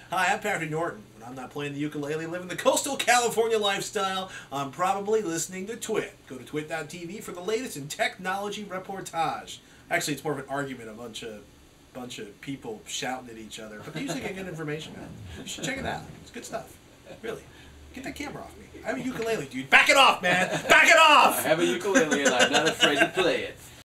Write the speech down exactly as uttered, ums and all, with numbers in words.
Hi, I'm Patrick Norton. When I'm not playing the ukulele, living the coastal California lifestyle, I'm probably listening to TWiT. Go to twit dot t v for the latest in technology reportage. Actually, it's more of an argument, a bunch of bunch of people shouting at each other. But they usually get good information out. You should check it out. It's good stuff. Really. Get that camera off me. I have a ukulele, dude. Back it off, man. Back it off! I have a ukulele and I'm not afraid to play it.